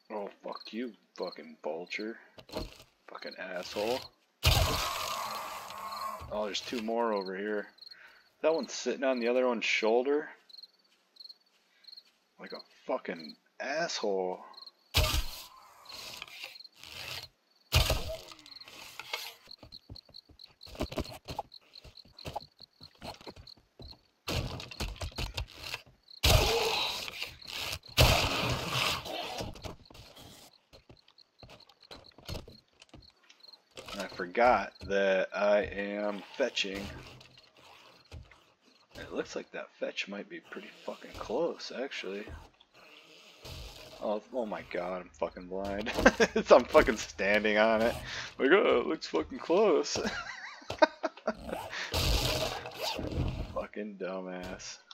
Oh, fuck you, fucking vulture. Fucking asshole. Oh, there's two more over here. That one's sitting on the other one's shoulder. Like a fucking asshole. I forgot that I am fetching. It looks like that fetch might be pretty fucking close, actually. Oh my god, I'm fucking blind. I'm fucking standing on it. Like, oh, it looks fucking close. Fucking dumbass.